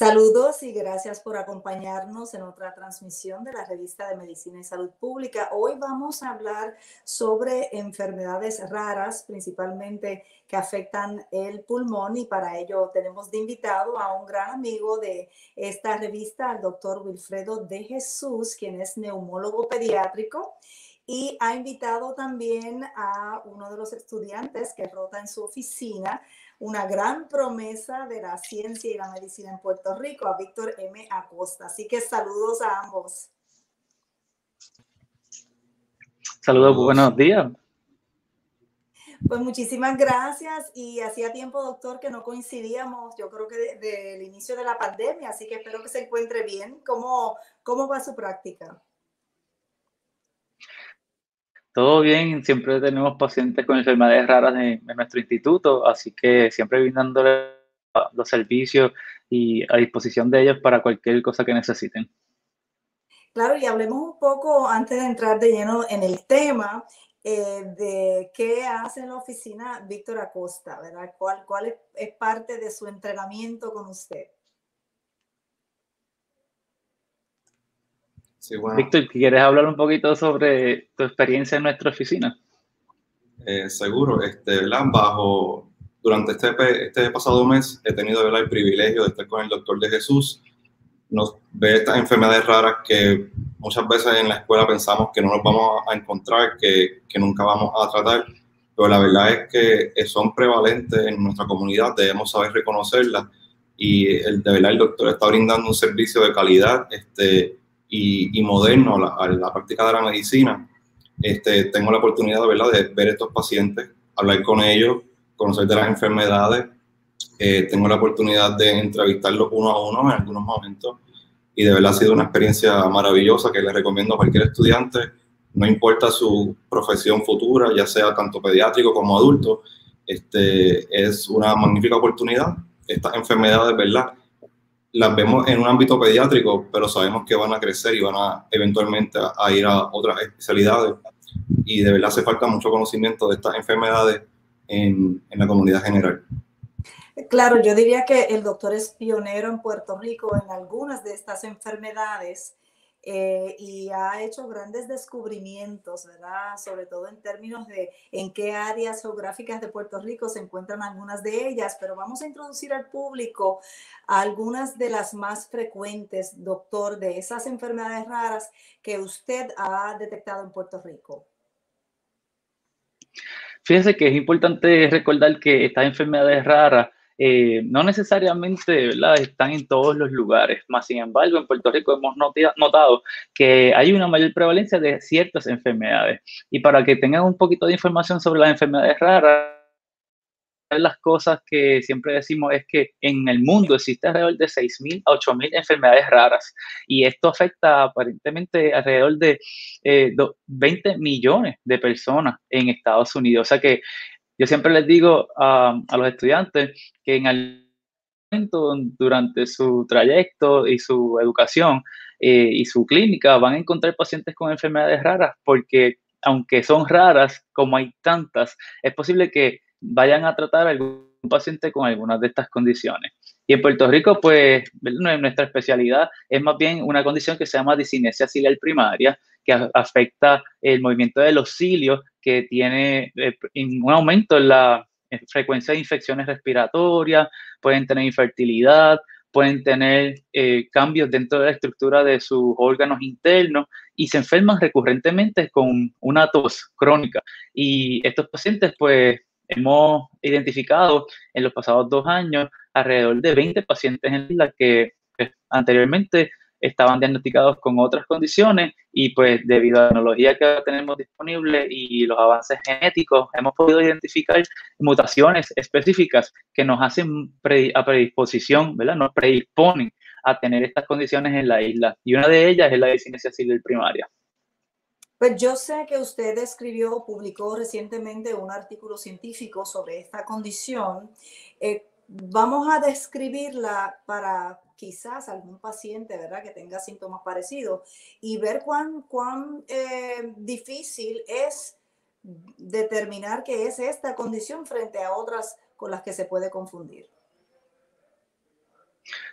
Saludos y gracias por acompañarnos en otra transmisión de la revista de Medicina y Salud Pública. Hoy vamos a hablar sobre enfermedades raras, principalmente que afectan el pulmón, y para ello tenemos de invitado a un gran amigo de esta revista, al doctor Wilfredo de Jesús, quien es neumólogo pediátrico, y ha invitado también a uno de los estudiantes que rota en su oficina, una gran promesa de la ciencia y la medicina en Puerto Rico, a Víctor M. Acosta. Así que saludos a ambos. Saludos, buenos días. Pues muchísimas gracias, y hacía tiempo, doctor, que no coincidíamos, yo creo que desde el inicio de la pandemia, así que espero que se encuentre bien. ¿Cómo va su práctica? Todo bien, siempre tenemos pacientes con enfermedades raras en nuestro instituto, así que siempre brindándole los servicios y a disposición de ellos para cualquier cosa que necesiten. Claro, y hablemos un poco, antes de entrar de lleno en el tema, de qué hace en la oficina Víctor Acosta, ¿verdad? ¿Cuál es parte de su entrenamiento con usted? Sí, bueno. Víctor, ¿quieres hablar un poquito sobre tu experiencia en nuestra oficina? Seguro, ¿verdad? Durante este pasado mes he tenido, ¿verdad?, el privilegio de estar con el doctor de Jesús. Nos ve estas enfermedades raras que muchas veces en la escuela pensamos que no nos vamos a encontrar, que nunca vamos a tratar, pero la verdad es que son prevalentes en nuestra comunidad, debemos saber reconocerlas, y de verdad el doctor está brindando un servicio de calidad y moderno a la práctica de la medicina. Tengo la oportunidad, ¿verdad?, de ver estos pacientes, hablar con ellos, conocer de las enfermedades. Tengo la oportunidad de entrevistarlos uno a uno en algunos momentos, y de verdad ha sido una experiencia maravillosa que les recomiendo a cualquier estudiante, no importa su profesión futura, ya sea tanto pediátrico como adulto. Es una magnífica oportunidad. Estas enfermedades, ¿verdad?, las vemos en un ámbito pediátrico, pero sabemos que van a crecer y van a eventualmente a ir a otras especialidades, y de verdad hace falta mucho conocimiento de estas enfermedades en la comunidad general. Claro, yo diría que el doctor es pionero en Puerto Rico en algunas de estas enfermedades, y ha hecho grandes descubrimientos, ¿verdad? Sobre todo en términos de en qué áreas geográficas de Puerto Rico se encuentran algunas de ellas, pero vamos a introducir al público algunas de las más frecuentes, doctor, de esas enfermedades raras que usted ha detectado en Puerto Rico. Fíjese que es importante recordar que estas enfermedades raras no necesariamente, ¿verdad?, están en todos los lugares, más sin embargo en Puerto Rico hemos notado que hay una mayor prevalencia de ciertas enfermedades. Y para que tengan un poquito de información sobre las enfermedades raras, una de las cosas que siempre decimos es que en el mundo existe alrededor de 6.000 a 8.000 enfermedades raras, y esto afecta aparentemente alrededor de 20 millones de personas en Estados Unidos. O sea que yo siempre les digo a los estudiantes que en algún momento durante su trayecto y su educación y su clínica van a encontrar pacientes con enfermedades raras, porque aunque son raras, como hay tantas, es posible que vayan a tratar a algún paciente con algunas de estas condiciones. Y en Puerto Rico, pues, nuestra especialidad es más bien una condición que se llama discinesia ciliar primaria, que afecta el movimiento de los cilios, que tiene un aumento en la frecuencia de infecciones respiratorias, pueden tener infertilidad, pueden tener cambios dentro de la estructura de sus órganos internos, y se enferman recurrentemente con una tos crónica. Y estos pacientes, pues, hemos identificado en los pasados 2 años alrededor de 20 pacientes en la isla que anteriormente estaban diagnosticados con otras condiciones, y pues debido a la tecnología que tenemos disponible y los avances genéticos hemos podido identificar mutaciones específicas que nos hacen a predisposición, ¿verdad? Nos predisponen a tener estas condiciones en la isla, y una de ellas es la discinesia ciliar primaria. Pues yo sé que usted publicó recientemente un artículo científico sobre esta condición. Vamos a describirla para quizás algún paciente, ¿verdad?, que tenga síntomas parecidos, y ver cuán difícil es determinar qué es esta condición frente a otras con las que se puede confundir.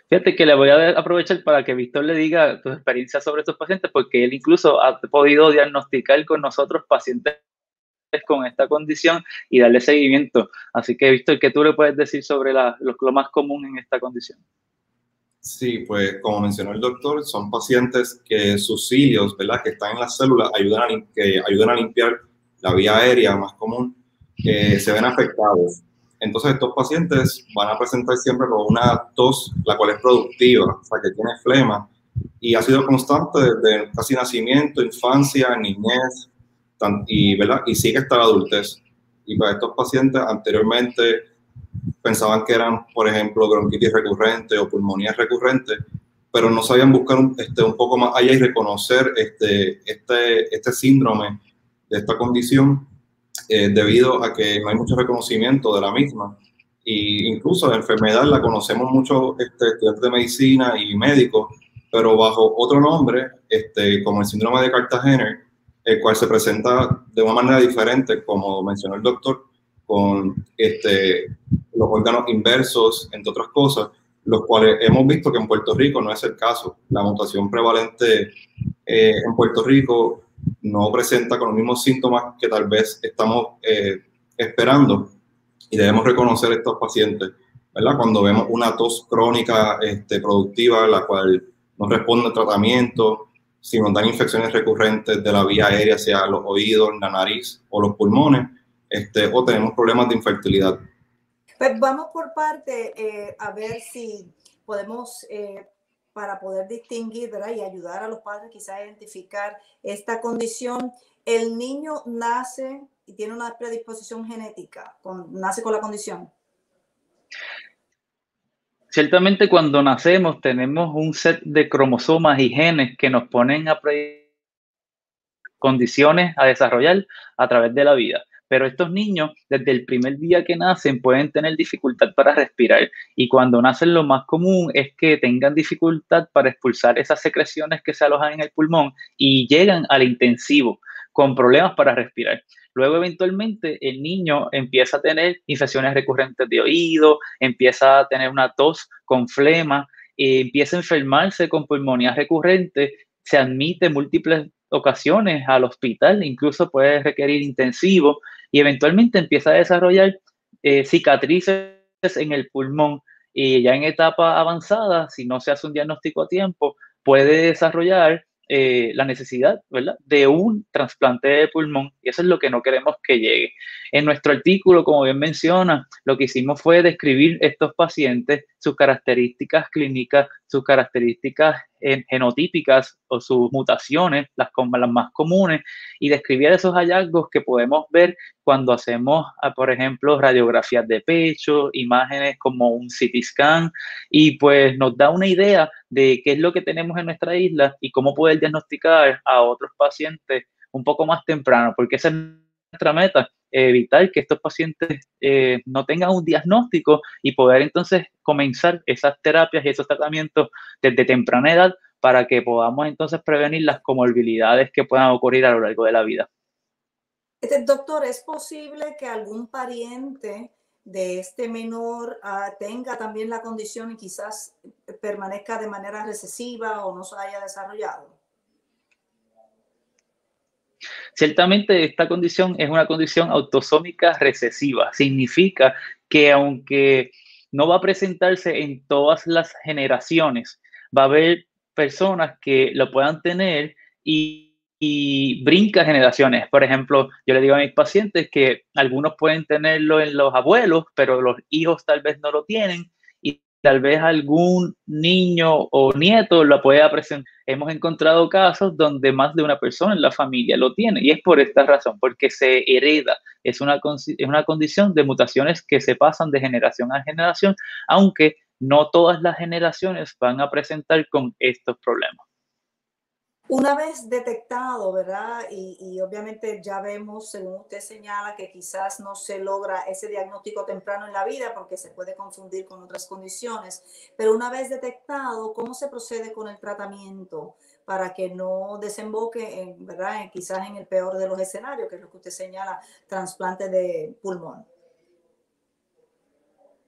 Fíjate que le voy a aprovechar para que Víctor le diga tus experiencias sobre estos pacientes, porque él incluso ha podido diagnosticar con nosotros pacientes con esta condición y darle seguimiento. Así que, Víctor, ¿qué tú le puedes decir sobre lo más común en esta condición? Sí, pues como mencionó el doctor, son pacientes que sus cilios, ¿verdad?, que están en las células, que ayudan a limpiar la vía aérea más común, que se ven afectados. Entonces estos pacientes van a presentar siempre con una tos, la cual es productiva, o sea, que tiene flema, y ha sido constante desde casi nacimiento, infancia, niñez, ¿verdad?, y sigue hasta la adultez. Y para estos pacientes anteriormente pensaban que eran, por ejemplo, bronquitis recurrente o pulmonía recurrente, pero no sabían buscar un poco más allá y reconocer este síndrome de esta condición, debido a que no hay mucho reconocimiento de la misma. Y incluso la enfermedad la conocemos mucho estudiantes de medicina y médicos, pero bajo otro nombre, como el síndrome de Cartagena, el cual se presenta de una manera diferente, como mencionó el doctor, con los órganos inversos, entre otras cosas, los cuales hemos visto que en Puerto Rico no es el caso. La mutación prevalente en Puerto Rico no presenta con los mismos síntomas que tal vez estamos esperando, y debemos reconocer estos pacientes, ¿verdad? Cuando vemos una tos crónica productiva, la cual no responde al tratamiento, si nos dan infecciones recurrentes de la vía aérea, sea los oídos, la nariz o los pulmones, o tenemos problemas de infertilidad. Pues vamos por parte, a ver si podemos, para poder distinguir, ¿verdad?, y ayudar a los padres quizás a identificar esta condición. El niño nace y tiene una predisposición genética, nace con la condición. Ciertamente, cuando nacemos tenemos un set de cromosomas y genes que nos ponen a condiciones a desarrollar a través de la vida. Pero estos niños, desde el primer día que nacen, pueden tener dificultad para respirar. Y cuando nacen, lo más común es que tengan dificultad para expulsar esas secreciones que se alojan en el pulmón y llegan al intensivo con problemas para respirar. Luego, eventualmente, el niño empieza a tener infecciones recurrentes de oído, empieza a tener una tos con flema, empieza a enfermarse con pulmonía recurrente, se admite múltiples ocasiones al hospital, incluso puede requerir intensivo, y eventualmente empieza a desarrollar cicatrices en el pulmón, y ya en etapa avanzada, si no se hace un diagnóstico a tiempo, puede desarrollar la necesidad, ¿verdad?, de un trasplante de pulmón, y eso es lo que no queremos que llegue. En nuestro artículo, como bien menciona, lo que hicimos fue describir estos pacientes, sus características clínicas, sus características genotípicas o sus mutaciones, las más comunes, y describir esos hallazgos que podemos ver cuando hacemos, por ejemplo, radiografías de pecho, imágenes como un CT scan, y pues nos da una idea de qué es lo que tenemos en nuestra isla y cómo poder diagnosticar a otros pacientes un poco más temprano, porque esa es nuestra meta, evitar que estos pacientes no tengan un diagnóstico y poder entonces comenzar esas terapias y esos tratamientos desde temprana edad para que podamos entonces prevenir las comorbilidades que puedan ocurrir a lo largo de la vida. Doctor, ¿es posible que algún pariente de este menor tenga también la condición y quizás permanezca de manera recesiva o no se haya desarrollado? Ciertamente esta condición es una condición autosómica recesiva. Significa que aunque no va a presentarse en todas las generaciones, va a haber personas que lo puedan tener y brinca generaciones. Por ejemplo, yo le digo a mis pacientes que algunos pueden tenerlo en los abuelos, pero los hijos tal vez no lo tienen, y tal vez algún niño o nieto lo pueda presentar. Hemos encontrado casos donde más de una persona en la familia lo tiene, y es por esta razón, porque se hereda. Es una condición de mutaciones que se pasan de generación a generación, aunque no todas las generaciones van a presentar con estos problemas. Una vez detectado, ¿verdad? Y obviamente ya vemos, según usted señala, que quizás no se logra ese diagnóstico temprano en la vida porque se puede confundir con otras condiciones, pero una vez detectado, ¿cómo se procede con el tratamiento para que no desemboque en, ¿verdad?, quizás en el peor de los escenarios, que es lo que usted señala, trasplante de pulmón?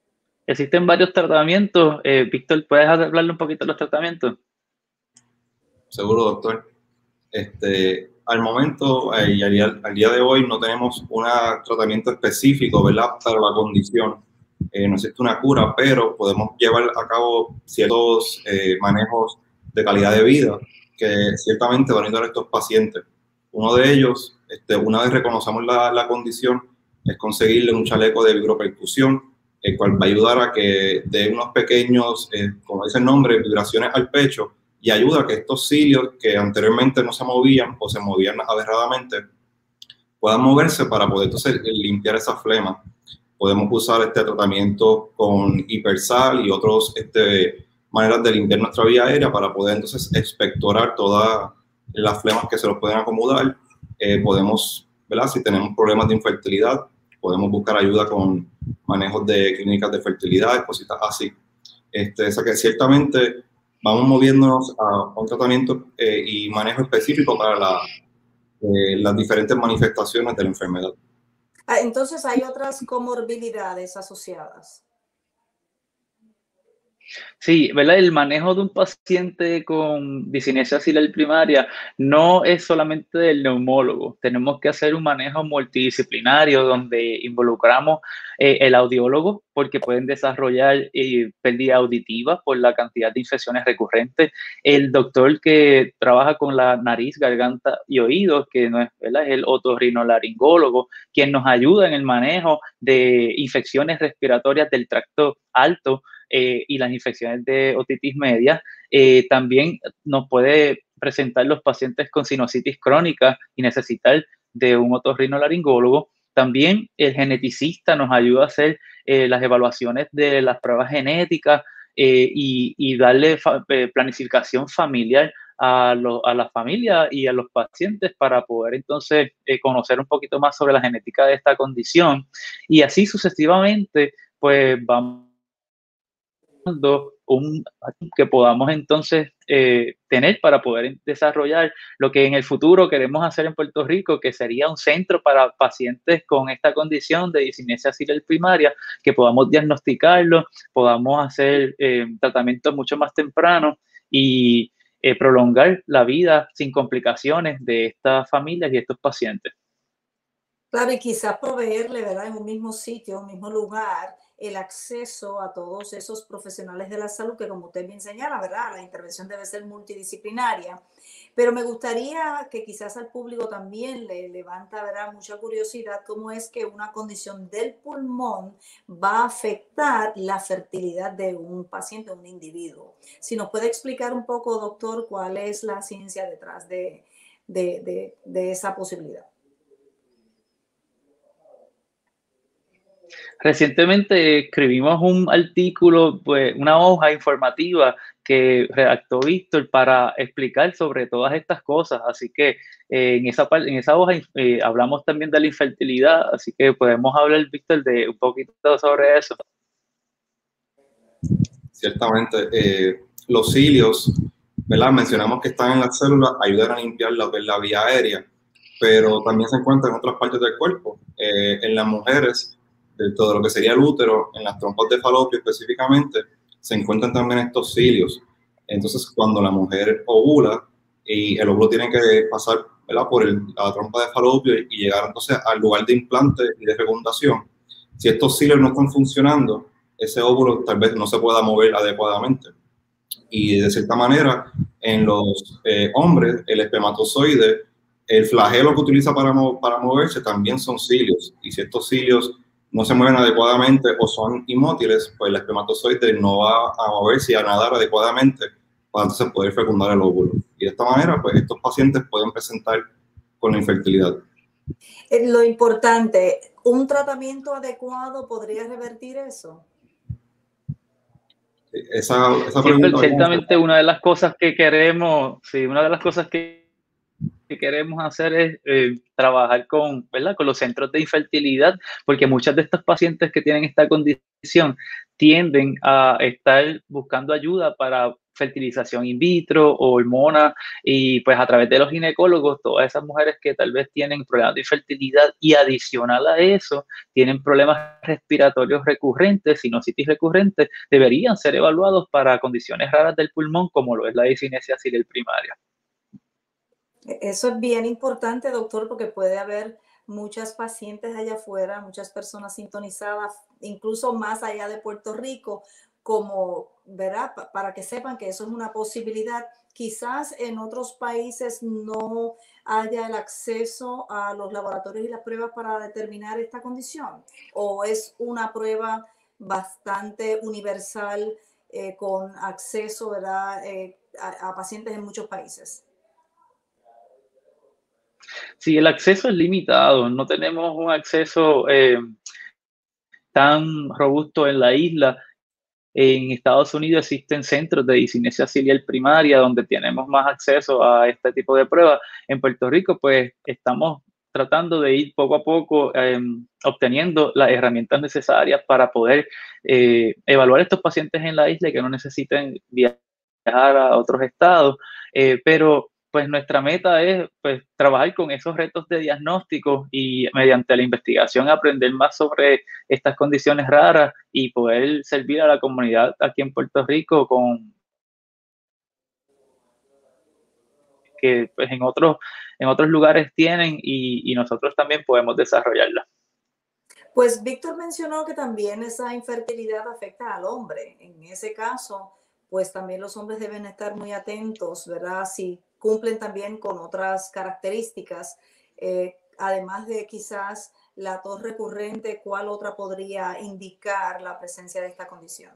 Existen varios tratamientos. Víctor, ¿puedes hablarle un poquito de los tratamientos? Seguro, doctor. Al momento y al día de hoy no tenemos un tratamiento específico, ¿verdad?, para la condición. No existe una cura, pero podemos llevar a cabo ciertos manejos de calidad de vida que ciertamente van a ayudar a estos pacientes. Uno de ellos, una vez reconocemos la condición, es conseguirle un chaleco de vibropercusión, el cual va a ayudar a que dé unos pequeños, como dice el nombre, vibraciones al pecho, y ayuda a que estos cilios que anteriormente no se movían o se movían aberradamente puedan moverse para poder entonces limpiar esa flema. Podemos usar este tratamiento con hipersal y otras maneras de limpiar nuestra vía aérea para poder entonces expectorar todas las flemas que se nos pueden acomodar. Podemos, ¿verdad?, si tenemos problemas de infertilidad, podemos buscar ayuda con manejos de clínicas de fertilidad, cositas así. O sea que ciertamente vamos moviéndonos a un tratamiento y manejo específico para las diferentes manifestaciones de la enfermedad. Entonces, ¿hay otras comorbilidades asociadas? Sí, ¿verdad? El manejo de un paciente con discinesia axilar primaria no es solamente del neumólogo. Tenemos que hacer un manejo multidisciplinario donde involucramos el audiólogo, porque pueden desarrollar pérdida auditiva por la cantidad de infecciones recurrentes. El doctor que trabaja con la nariz, garganta y oídos, que no es, ¿verdad?, es el otorrinolaringólogo, quien nos ayuda en el manejo de infecciones respiratorias del tracto alto, y las infecciones de otitis media. También nos puede presentar los pacientes con sinusitis crónica y necesitar de un otorrinolaringólogo. También el geneticista nos ayuda a hacer las evaluaciones de las pruebas genéticas y darle planificación familiar a la familia y a los pacientes para poder entonces conocer un poquito más sobre la genética de esta condición. Y así sucesivamente, pues vamos que podamos entonces tener para poder desarrollar lo que en el futuro queremos hacer en Puerto Rico, que sería un centro para pacientes con esta condición de discinesia axilar primaria, que podamos diagnosticarlo, podamos hacer tratamientos mucho más tempranos y prolongar la vida sin complicaciones de estas familias y estos pacientes. Claro, y quizás proveerle, ¿verdad?, en un mismo sitio, un mismo lugar, el acceso a todos esos profesionales de la salud que, como usted bien señala, ¿verdad?, la intervención debe ser multidisciplinaria. Pero me gustaría que quizás al público también le levanta, ¿verdad?, mucha curiosidad cómo es que una condición del pulmón va a afectar la fertilidad de un paciente, un individuo. Si nos puede explicar un poco, doctor, cuál es la ciencia detrás de esa posibilidad. Recientemente escribimos un artículo, pues una hoja informativa que redactó Víctor para explicar sobre todas estas cosas. Así que en esa hoja hablamos también de la infertilidad, así que podemos hablar, Víctor, de un poquito sobre eso. Ciertamente, los cilios, ¿verdad?, mencionamos que están en las células, ayudan a limpiar la vía aérea, pero también se encuentran en otras partes del cuerpo. En las mujeres, de todo lo que sería el útero, en las trompas de falopio específicamente, se encuentran también estos cilios. Entonces, cuando la mujer ovula y el óvulo tiene que pasar, ¿verdad?, por la trompa de falopio y llegar entonces al lugar de implante y de fecundación, si estos cilios no están funcionando, ese óvulo tal vez no se pueda mover adecuadamente. Y de cierta manera, en los hombres, el espermatozoide, el flagelo que utiliza para moverse también son cilios. Y si estos cilios no se mueven adecuadamente o son inmóviles, pues el espermatozoide no va a moverse y a nadar adecuadamente para entonces poder fecundar el óvulo. Y de esta manera, pues estos pacientes pueden presentar con infertilidad. Lo importante, ¿un tratamiento adecuado podría revertir eso? Esa pregunta, ciertamente una de las cosas que queremos, sí, una de las cosas que queremos hacer es trabajar ¿verdad?, con los centros de infertilidad, porque muchas de estas pacientes que tienen esta condición tienden a estar buscando ayuda para fertilización in vitro o hormonas, y pues a través de los ginecólogos, todas esas mujeres que tal vez tienen problemas de infertilidad y adicional a eso, tienen problemas respiratorios recurrentes, sinusitis recurrentes, deberían ser evaluados para condiciones raras del pulmón, como lo es la discinesia ciliar primaria. Eso es bien importante, doctor, porque puede haber muchas pacientes allá afuera, muchas personas sintonizadas, incluso más allá de Puerto Rico, como, ¿verdad? Para que sepan que eso es una posibilidad. Quizás en otros países no haya el acceso a los laboratorios y las pruebas para determinar esta condición, o es una prueba bastante universal con acceso, ¿verdad? A pacientes en muchos países. Sí, el acceso es limitado, no tenemos un acceso tan robusto en la isla. En Estados Unidos existen centros de discinesia ciliar primaria donde tenemos más acceso a este tipo de pruebas. En Puerto Rico, pues estamos tratando de ir poco a poco obteniendo las herramientas necesarias para poder evaluar a estos pacientes en la isla y que no necesiten viajar a otros estados, pero pues nuestra meta es pues trabajar con esos retos de diagnóstico y mediante la investigación aprender más sobre estas condiciones raras y poder servir a la comunidad aquí en Puerto Rico con que pues en otros lugares tienen y nosotros también podemos desarrollarla. Pues Víctor mencionó que también esa infertilidad afecta al hombre. En ese caso, pues también los hombres deben estar muy atentos, ¿verdad? Si cumplen también con otras características, además de quizás la tos recurrente, ¿cuál otra podría indicar la presencia de esta condición?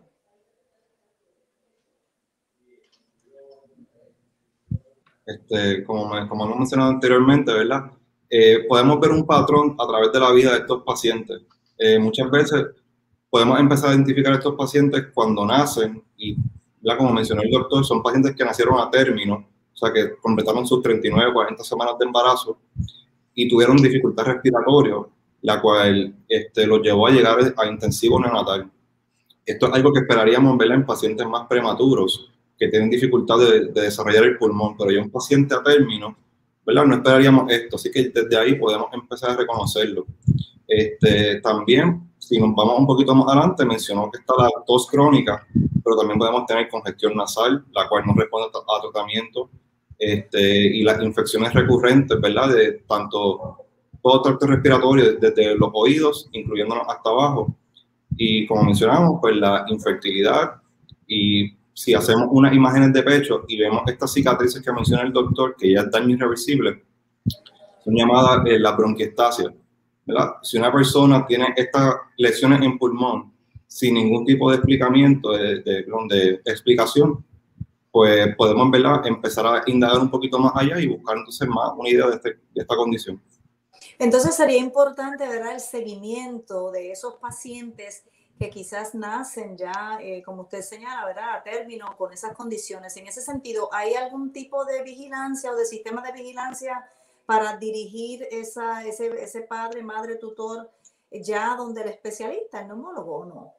Como hemos mencionado anteriormente, ¿verdad? Podemos ver un patrón a través de la vida de estos pacientes. Muchas veces podemos empezar a identificar a estos pacientes cuando nacen y, ¿verdad? Como mencionó el doctor, son pacientes que nacieron a término, o sea, que completaron sus 39, 40 semanas de embarazo y tuvieron dificultad respiratoria, la cual los llevó a llegar a intensivo neonatal. Esto es algo que esperaríamos ver en pacientes más prematuros, que tienen dificultad de desarrollar el pulmón, pero ya un paciente a término, ¿verdad? No esperaríamos esto, así que desde ahí podemos empezar a reconocerlo. También, si nos vamos un poquito más adelante, mencionó que está la tos crónica, pero también podemos tener congestión nasal, la cual no responde a tratamiento, y las infecciones recurrentes, ¿verdad? De tanto todo tracto respiratorio, desde los oídos, incluyéndonos hasta abajo. Y como mencionamos, pues la infertilidad, y si hacemos unas imágenes de pecho y vemos estas cicatrices que menciona el doctor, que ya es daño irreversible, son llamadas la bronquiectasia, ¿verdad? Si una persona tiene estas lesiones en pulmón sin ningún tipo de explicamiento, de explicación, pues podemos, ¿verdad?, empezar a indagar un poquito más allá y buscar entonces más una idea de esta condición. Entonces sería importante, ¿verdad?, el seguimiento de esos pacientes que quizás nacen ya, como usted señala, ¿verdad?, a término con esas condiciones. En ese sentido, ¿hay algún tipo de vigilancia o de sistema de vigilancia para dirigir ese padre, madre, tutor ya donde el especialista, el neumólogo, o no?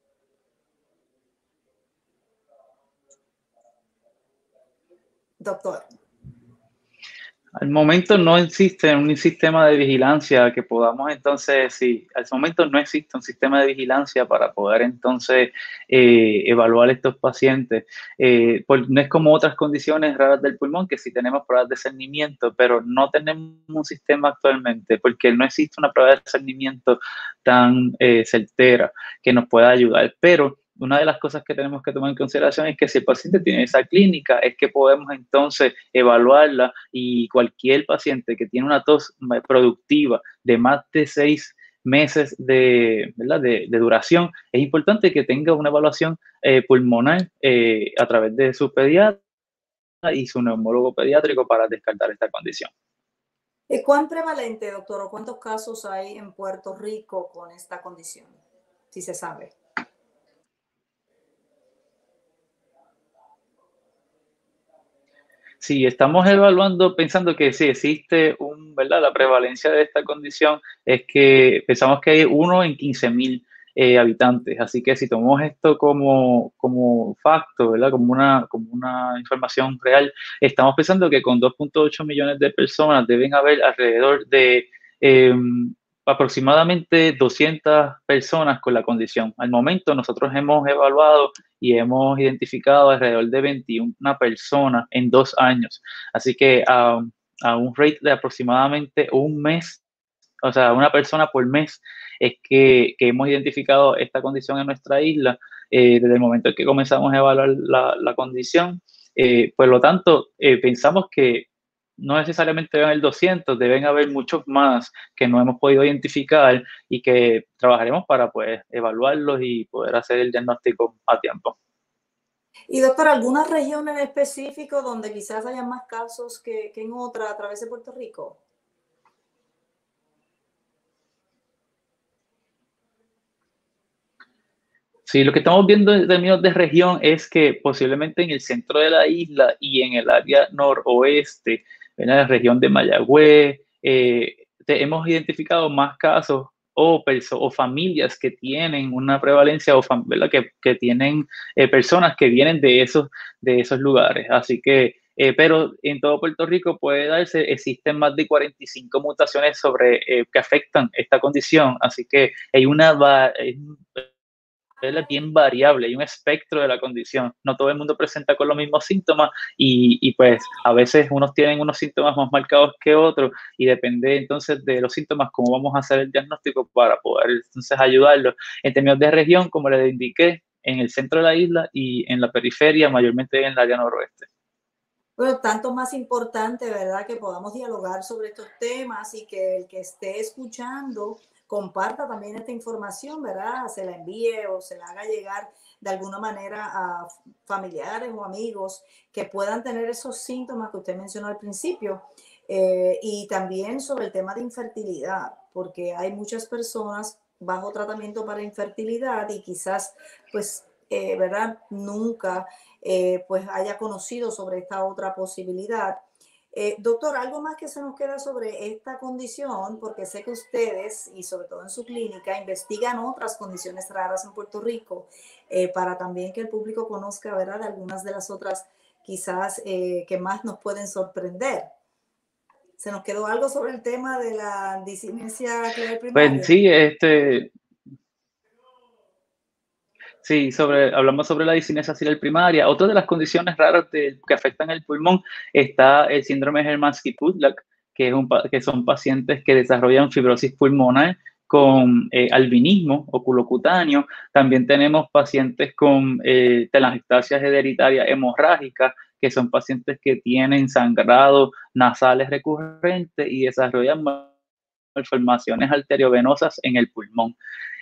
Doctor. Al momento no existe un sistema de vigilancia que podamos entonces, sí, al momento no existe un sistema de vigilancia para poder entonces evaluar estos pacientes. No es como otras condiciones raras del pulmón, que sí tenemos pruebas de cernimiento, pero no tenemos un sistema actualmente porque no existe una prueba de cernimiento tan certera que nos pueda ayudar. Pero una de las cosas que tenemos que tomar en consideración es que si el paciente tiene esa clínica, es que podemos entonces evaluarla, y cualquier paciente que tiene una tos productiva de más de 6 meses ¿verdad?, de duración, es importante que tenga una evaluación pulmonar a través de su pediatra y su neumólogo pediátrico para descartar esta condición. ¿Cuán prevalente, doctor, o cuántos casos hay en Puerto Rico con esta condición, si se sabe? Sí, estamos evaluando, pensando que sí existe ¿verdad? La prevalencia de esta condición es que pensamos que hay 1 en 15,000 habitantes. Así que si tomamos esto como facto, ¿verdad? Como una información real, estamos pensando que con 2.8 millones de personas deben haber alrededor de aproximadamente 200 personas con la condición. Al momento nosotros hemos evaluado y hemos identificado alrededor de 21 personas en 2 años. Así que a un rate de aproximadamente un mes, o sea, una persona por mes, es que hemos identificado esta condición en nuestra isla desde el momento en que comenzamos a evaluar la condición. Por lo tanto, pensamos que no necesariamente deben haber 200, deben haber muchos más que no hemos podido identificar y que trabajaremos para pues, evaluarlos y poder hacer el diagnóstico a tiempo. Y doctor, ¿alguna región en específico donde quizás haya más casos que en otra a través de Puerto Rico? Sí, lo que estamos viendo en términos de región es que posiblemente en el centro de la isla y en el área noroeste, en la región de Mayagüez, hemos identificado más casos o familias que tienen una prevalencia ¿verdad? Que tienen personas que vienen de esos lugares. Así que, pero en todo Puerto Rico puede darse, existen más de 45 mutaciones que afectan esta condición. Así que hay es bien variable, hay un espectro de la condición. No todo el mundo presenta con los mismos síntomas y pues a veces unos tienen unos síntomas más marcados que otros y depende entonces de los síntomas cómo vamos a hacer el diagnóstico para poder entonces ayudarlos. En términos de región, como les indiqué, en el centro de la isla y en la periferia, mayormente en el área noroeste. Bueno, tanto más importante, ¿verdad?, que podamos dialogar sobre estos temas y que el que esté escuchando comparta también esta información, ¿verdad? Se la envíe o se la haga llegar de alguna manera a familiares o amigos que puedan tener esos síntomas que usted mencionó al principio. Y también sobre el tema de infertilidad, porque hay muchas personas bajo tratamiento para infertilidad y quizás, pues, ¿verdad?, nunca pues haya conocido sobre esta otra posibilidad. Doctor, ¿algo más que se nos queda sobre esta condición? Porque sé que ustedes, y sobre todo en su clínica, investigan otras condiciones raras en Puerto Rico, para también que el público conozca, ¿verdad?, algunas de las otras quizás que más nos pueden sorprender. ¿Se nos quedó algo sobre el tema de la disinencia clever primaria? Pues sí, hablamos sobre la disinesia axilar primaria. Otra de las condiciones raras que afectan el pulmón está el síndrome Hermansky-Pudlak, que son pacientes que desarrollan fibrosis pulmonar con albinismo oculocutáneo. También tenemos pacientes con telangiectasias hereditarias hemorrágicas, que son pacientes que tienen sangrado nasales recurrentes y desarrollan malformaciones arteriovenosas en el pulmón.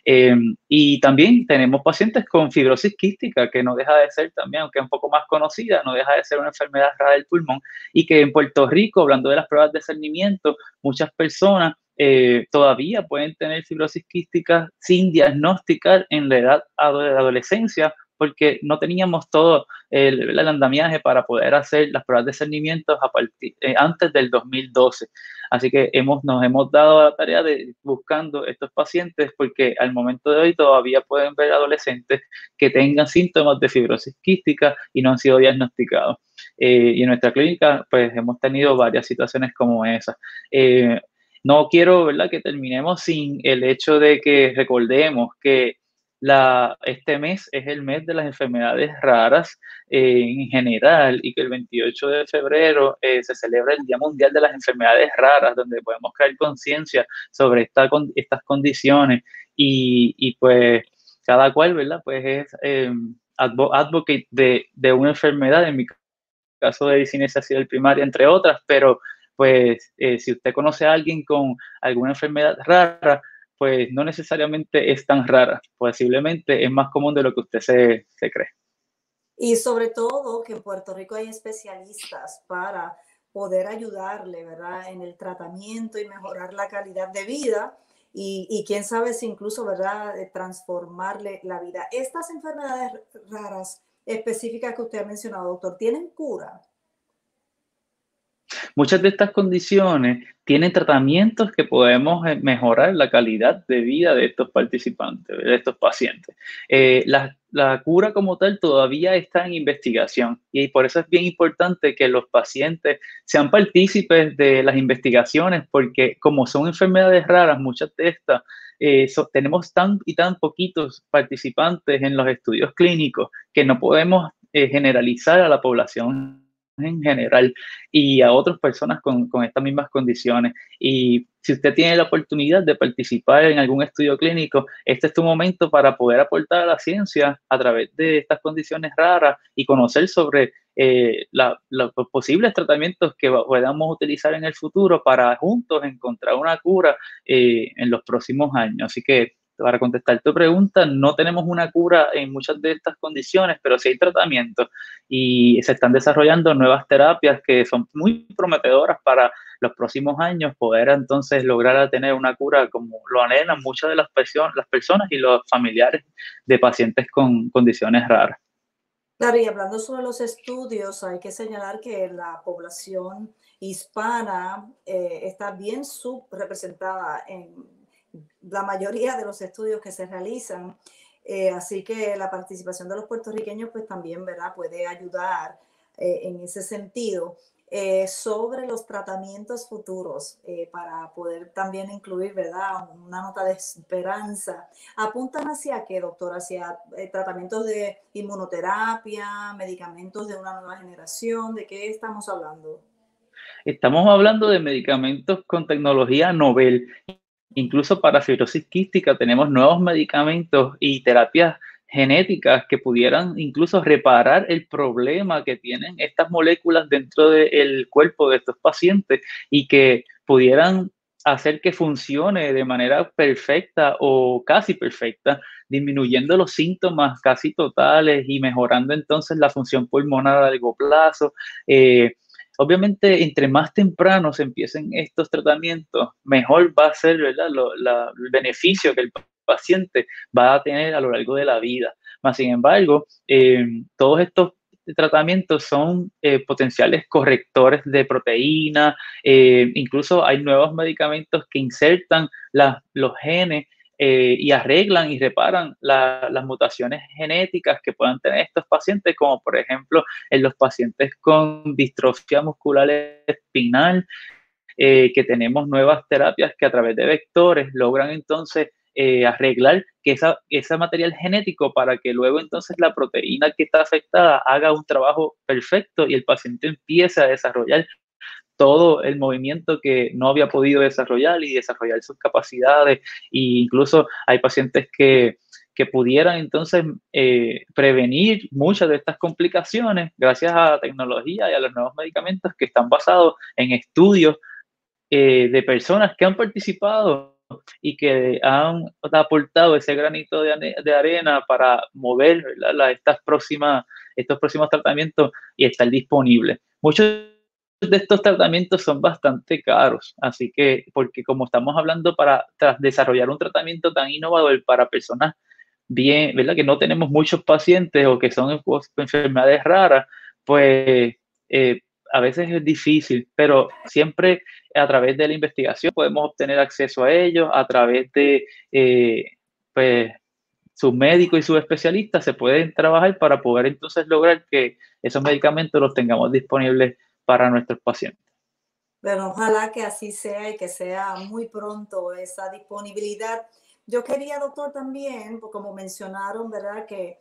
Y también tenemos pacientes con fibrosis quística, que no deja de ser también, aunque es un poco más conocida, no deja de ser una enfermedad rara del pulmón, y que en Puerto Rico, hablando de las pruebas de cernimiento, muchas personas todavía pueden tener fibrosis quística sin diagnosticar en la edad de adolescencia, porque no teníamos todo el andamiaje para poder hacer las pruebas de cernimiento antes del 2012. Así que nos hemos dado la tarea de buscando estos pacientes porque al momento de hoy todavía pueden ver adolescentes que tengan síntomas de fibrosis quística y no han sido diagnosticados. Y en nuestra clínica pues hemos tenido varias situaciones como esas. No quiero, ¿verdad?, que terminemos sin el hecho de que recordemos que este mes es el mes de las enfermedades raras en general y que el 28 de febrero se celebra el Día Mundial de las Enfermedades Raras, donde podemos crear conciencia sobre estas condiciones y pues cada cual, ¿verdad?, pues es advocate de una enfermedad, en mi caso de disinesia axilar primaria, entre otras, pero pues si usted conoce a alguien con alguna enfermedad rara, pues no necesariamente es tan rara, posiblemente es más común de lo que usted se cree. Y sobre todo que en Puerto Rico hay especialistas para poder ayudarle, ¿verdad?, en el tratamiento y mejorar la calidad de vida y quién sabe si incluso, ¿verdad?, transformarle la vida. Estas enfermedades raras específicas que usted ha mencionado, doctor, ¿tienen cura? Muchas de estas condiciones tienen tratamientos que podemos mejorar la calidad de vida de estos participantes, de estos pacientes. La cura como tal todavía está en investigación y por eso es bien importante que los pacientes sean partícipes de las investigaciones, porque como son enfermedades raras, muchas de estas, tenemos tan y tan poquitos participantes en los estudios clínicos que no podemos generalizar a la población en general y a otras personas con estas mismas condiciones. Y si usted tiene la oportunidad de participar en algún estudio clínico, este es tu momento para poder aportar a la ciencia a través de estas condiciones raras y conocer sobre los posibles tratamientos que podamos utilizar en el futuro para juntos encontrar una cura en los próximos años. Así que para contestar tu pregunta, no tenemos una cura en muchas de estas condiciones, pero sí hay tratamientos y se están desarrollando nuevas terapias que son muy prometedoras para los próximos años, poder entonces lograr tener una cura como lo anhelan muchas de las personas y los familiares de pacientes con condiciones raras. Claro, y hablando sobre los estudios, hay que señalar que la población hispana está bien subrepresentada en la mayoría de los estudios que se realizan. Así que la participación de los puertorriqueños pues también, ¿verdad?, puede ayudar en ese sentido. Sobre los tratamientos futuros, para poder también incluir, ¿verdad?, una nota de esperanza. ¿Apuntan hacia qué, doctor? ¿Hacia tratamientos de inmunoterapia, medicamentos de una nueva generación? ¿De qué estamos hablando? Estamos hablando de medicamentos con tecnología novel. Incluso para fibrosis quística tenemos nuevos medicamentos y terapias genéticas que pudieran incluso reparar el problema que tienen estas moléculas dentro del cuerpo de estos pacientes y que pudieran hacer que funcione de manera perfecta o casi perfecta, disminuyendo los síntomas casi totales y mejorando entonces la función pulmonar a largo plazo. Obviamente, entre más temprano se empiecen estos tratamientos, mejor va a ser, ¿verdad?, el beneficio que el paciente va a tener a lo largo de la vida. Más sin embargo, todos estos tratamientos son potenciales correctores de proteína, incluso hay nuevos medicamentos que insertan los genes y arreglan y reparan las mutaciones genéticas que puedan tener estos pacientes, como por ejemplo en los pacientes con distrofia muscular espinal, que tenemos nuevas terapias que a través de vectores logran entonces arreglar que ese material genético para que luego entonces la proteína que está afectada haga un trabajo perfecto y el paciente empiece a desarrollar todo el movimiento que no había podido desarrollar y desarrollar sus capacidades. E incluso hay pacientes que pudieran entonces prevenir muchas de estas complicaciones gracias a la tecnología y a los nuevos medicamentos que están basados en estudios de personas que han participado y que han aportado ese granito de arena para mover, ¿verdad?, estos próximos tratamientos y estar disponibles. Muchos de estos tratamientos son bastante caros, así que, porque como estamos hablando tras desarrollar un tratamiento tan innovador para personas bien, ¿verdad?, que no tenemos muchos pacientes o que son enfermedades raras, pues a veces es difícil, pero siempre a través de la investigación podemos obtener acceso a ellos, a través de pues, sus médicos y sus especialistas se pueden trabajar para poder entonces lograr que esos medicamentos los tengamos disponibles para nuestros pacientes. Pero ojalá que así sea y que sea muy pronto esa disponibilidad. Yo quería, doctor, también, como mencionaron, ¿verdad?, que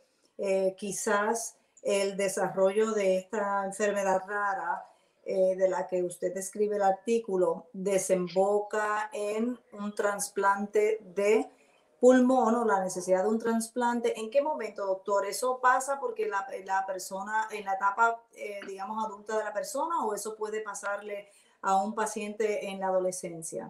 quizás el desarrollo de esta enfermedad rara de la que usted describe el artículo desemboca en un trasplante de pulmón o la necesidad de un trasplante. ¿En qué momento, doctor? ¿Eso pasa porque la persona, en la etapa, digamos, adulta de la persona, o eso puede pasarle a un paciente en la adolescencia?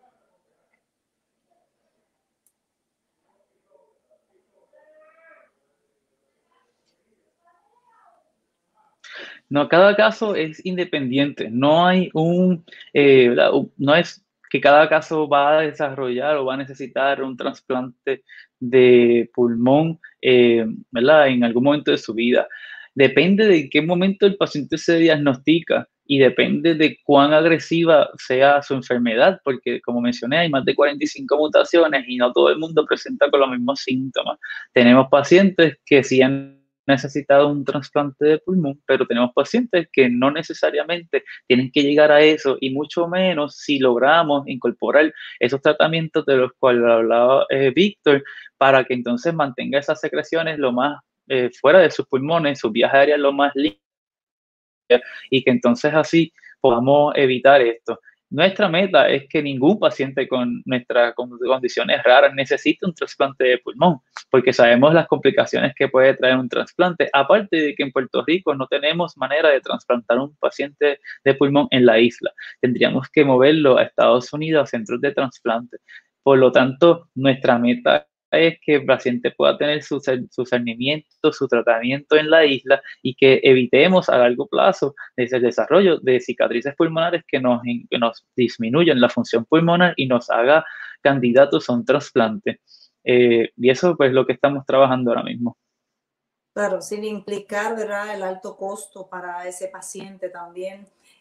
No, cada caso es independiente. No hay ¿verdad?, no es que cada caso va a desarrollar o va a necesitar un trasplante de pulmón, ¿verdad?, en algún momento de su vida. Depende de en qué momento el paciente se diagnostica y depende de cuán agresiva sea su enfermedad, porque como mencioné, hay más de 45 mutaciones y no todo el mundo presenta con los mismos síntomas. Tenemos pacientes que sí han necesitado un trasplante de pulmón, pero tenemos pacientes que no necesariamente tienen que llegar a eso, y mucho menos si logramos incorporar esos tratamientos de los cuales hablaba Víctor, para que entonces mantenga esas secreciones lo más fuera de sus pulmones, sus vías aéreas lo más limpias, y que entonces así podamos evitar esto. Nuestra meta es que ningún paciente con nuestras condiciones raras necesite un trasplante de pulmón, porque sabemos las complicaciones que puede traer un trasplante. Aparte de que en Puerto Rico no tenemos manera de trasplantar un paciente de pulmón en la isla. Tendríamos que moverlo a Estados Unidos, a centros de trasplante. Por lo tanto, nuestra meta es que el paciente pueda tener su cernimiento, su tratamiento en la isla, y que evitemos a largo plazo el desarrollo de cicatrices pulmonares que nos disminuyan la función pulmonar y nos haga candidatos a un trasplante. Y eso pues es lo que estamos trabajando ahora mismo. Claro, sin implicar, ¿verdad?, el alto costo para ese paciente también,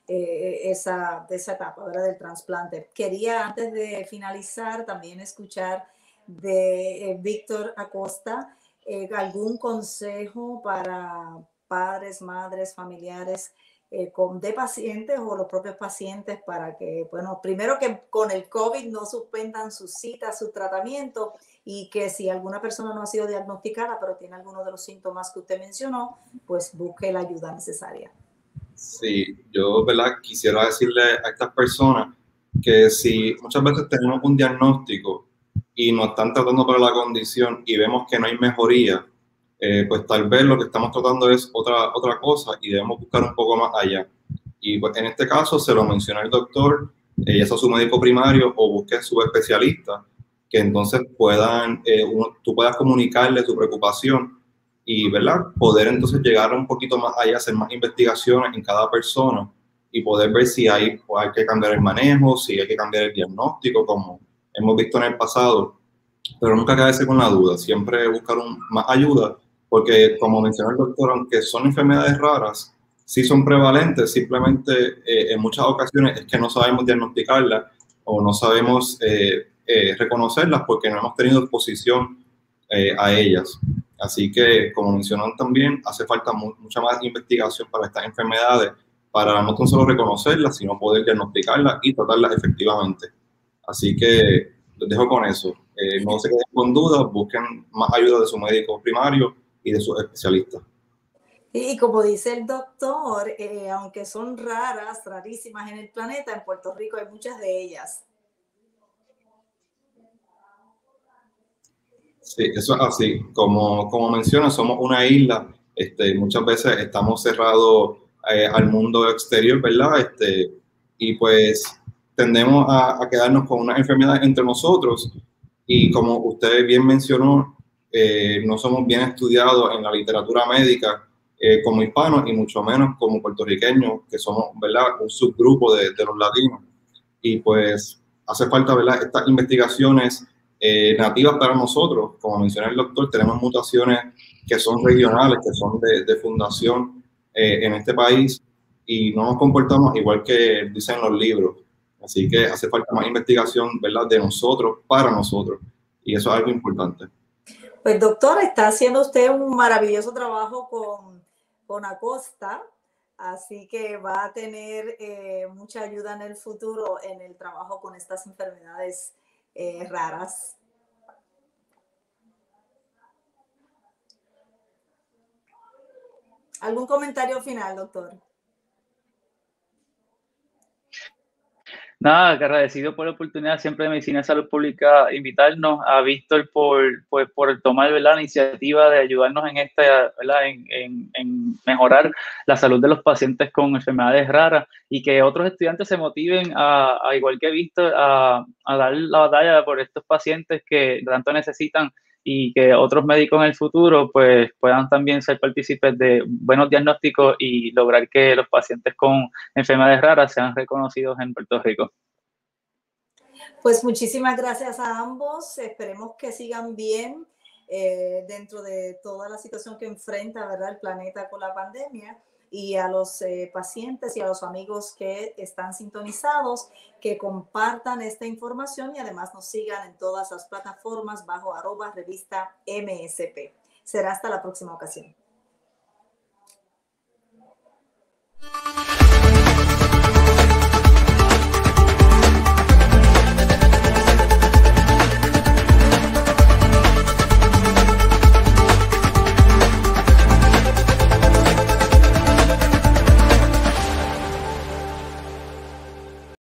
esa etapa, ¿verdad?, del trasplante. Quería, antes de finalizar, también escuchar de Víctor Acosta algún consejo para padres, madres, familiares de pacientes o los propios pacientes, para que, bueno, primero que con el COVID no suspendan sus citas, su tratamiento, y que si alguna persona no ha sido diagnosticada pero tiene alguno de los síntomas que usted mencionó, pues busque la ayuda necesaria. Sí, yo, ¿verdad?, quisiera decirle a estas personas que si muchas veces tenemos un diagnóstico y nos están tratando para la condición y vemos que no hay mejoría, pues tal vez lo que estamos tratando es otra cosa y debemos buscar un poco más allá. Y pues en este caso se lo menciona el doctor, ya sea su médico primario o busque su especialista, que entonces tú puedas comunicarle tu preocupación y, ¿verdad?, poder entonces llegar un poquito más allá, hacer más investigaciones en cada persona y poder ver si hay que cambiar el manejo, si hay que cambiar el diagnóstico, como hemos visto en el pasado, pero nunca quedarse con la duda, siempre buscar más ayuda, porque como mencionó el doctor, aunque son enfermedades raras, sí son prevalentes, simplemente en muchas ocasiones es que no sabemos diagnosticarlas o no sabemos reconocerlas porque no hemos tenido exposición a ellas. Así que, como mencionaron también, hace falta mucha más investigación para estas enfermedades, para no tan solo reconocerlas, sino poder diagnosticarlas y tratarlas efectivamente. Así que los dejo con eso. No se queden con dudas, busquen más ayuda de su médico primario y de sus especialistas. Y como dice el doctor, aunque son raras, rarísimas en el planeta, en Puerto Rico hay muchas de ellas. Sí, eso es así. Como menciona, somos una isla. Muchas veces estamos cerrados al mundo exterior, ¿verdad? Y pues tendemos a quedarnos con una enfermedad entre nosotros. Y como usted bien mencionó, no somos bien estudiados en la literatura médica como hispanos y mucho menos como puertorriqueños, que somos, ¿verdad?, un subgrupo de los latinos. Y pues hace falta, ¿verdad?, estas investigaciones nativas para nosotros. Como mencionó el doctor, tenemos mutaciones que son regionales, que son de fundación en este país, y no nos comportamos igual que dicen los libros. Así que hace falta más investigación, ¿verdad?, de nosotros para nosotros, y eso es algo importante. Pues doctor, está haciendo usted un maravilloso trabajo con Acosta, así que va a tener mucha ayuda en el futuro en el trabajo con estas enfermedades raras. ¿Algún comentario final, doctor? Nada, agradecido por la oportunidad siempre de Medicina de Salud Pública, invitarnos a Víctor por tomar, ¿verdad?, la iniciativa de ayudarnos en esta, ¿verdad?, en mejorar la salud de los pacientes con enfermedades raras, y que otros estudiantes se motiven a igual que Víctor, a dar la batalla por estos pacientes que tanto necesitan, y que otros médicos en el futuro pues puedan también ser partícipes de buenos diagnósticos y lograr que los pacientes con enfermedades raras sean reconocidos en Puerto Rico. Pues muchísimas gracias a ambos. Esperemos que sigan bien dentro de toda la situación que enfrenta, ¿verdad?, el planeta con la pandemia. y a los pacientes y a los amigos que están sintonizados que compartan esta información y además nos sigan en todas las plataformas bajo @revista MSP. Será hasta la próxima ocasión.